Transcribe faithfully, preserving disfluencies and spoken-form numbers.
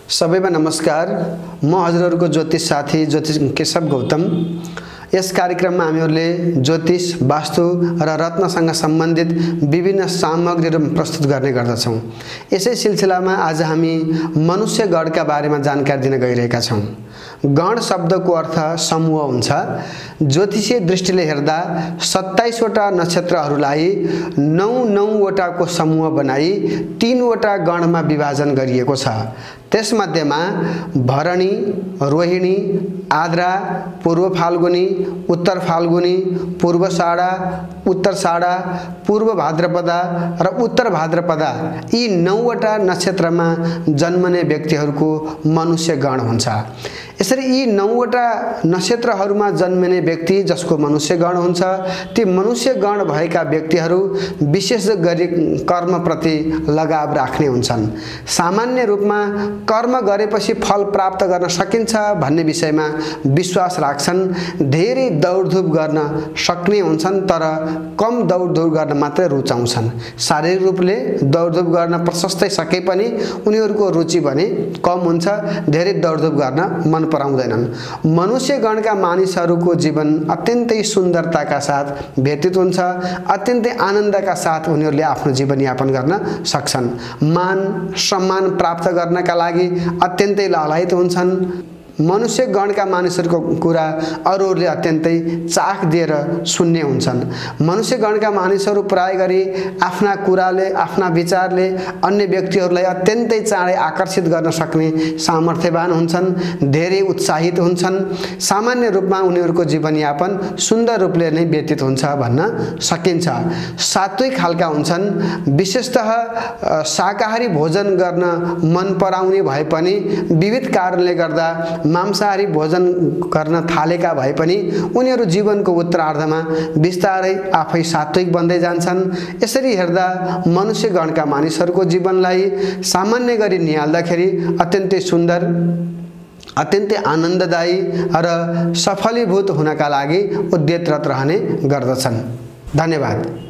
सबैमा नमस्कार। म हजुरहरुको ज्योतिष साथी ज्योतिष केशव गौतम। यस कार्यक्रममा हामीहरूले ज्योतिष, वास्तु र रत्नसँग सम्बन्धित विभिन्न सामग्रीहरू प्रस्तुत गर्ने गर्दछौं। यसै सिलसिलामा आज हामी मनुष्य गणका बारेमा जानकारी दिन गइरहेका छौं। गण शब्दको अर्थ समूह हुन्छ। ज्योतिषीय दृष्टिले हेर्दा सत्ताइस वटा नक्षत्रहरूलाई नौ नौ वटाको समूह बनाई तीन वटा गणमा विभाजन गरिएको छ। त्यसमध्येमा भरणी, रोहिणी, आद्रा, पूर्व फाल्गुनी, उत्तर फाल्गुनी, पूर्वाषाढा, उत्तराषाढा, पूर्व भाद्रपदा र उत्तर भाद्रपदा यी नौ वटा नक्षत्रमा जन्मने व्यक्तिहरूको मनुष्य गण हुन्छ। यसरी यी नौ वटा नक्षत्रहरूमा जन्मिने व्यक्ति जसको मनुष्य गण हुन्छ, ती मनुष्य गण भएका व्यक्तिहरू विशेष गरी कर्मप्रति लगाव राख्ने हुन्छन्। सामान्य रूपमा कर्म गरेपछि फल प्राप्त गर्न सकिन्छ भन्ने विषयमा विश्वास राख्छन्। धेरै दौडधुप गर्न सक्ने हुन्छन् तर कम दौडधुप गर्न मात्र रुचाउँछन्। शारीरिक रूपले दौडधुप गर्न प्रशस्तै सके पनि उनीहरूको रुचि भने कम हुन्छ, धेरै दौडधुप गर्न मन पराउँदैनन्। मनुष्य गणका मानिसहरूको जीवन अत्यन्तै सुन्दरताका साथ व्यतीत हुन्छ। अत्यन्तै आनन्दका साथ उनीहरूले आफ्नो जीवन यापन गर्न सक्छन्। मान सम्मान प्राप्त गर्नका लागि अत्यन्तै लालायित हुन्छन्। मनुष्य गणका मानिसहरूको कुरा अरूहरूले अत्यन्तै चाख दिएर सुन्ने हुन्छन्। मनुष्य गणका मानिसहरू प्राय गरी आफ्ना कुराले, आफ्ना विचारले अन्य व्यक्तिहरूलाई अत्यन्तै चाँडै आकर्षित गर्न सक्ने सामर्थ्यवान हुन्छन्। धेरै उत्साहित हुन्छन्। सामान्य रूपमा उनीहरूको जीवनयापन सुन्दर रूपले नै व्यतीत हुन्छ भन्न सकिन्छ। सात्विक खालका हुन्छन्। विशेषतः शाकाहारी भोजन गर्न मन पराउने भए पनि विविध कारणले गर्दा मांसाहारी भोजन गर्न थालेका भए पनि उनीहरू जीवनको उत्तरार्धमा बिस्तारै आफै सात्विक बन्दै जान्छन्। यसरी हेर्दा मनुष्य गणका मानिसहरूको जीवनलाई सामान्य गरी निहाल्दाखेरि अत्यन्तै सुन्दर, अत्यन्तै आनन्ददायी र सफलीभूत हुनका लागि उद्यतरत रहने गर्दछन्। धन्यवाद।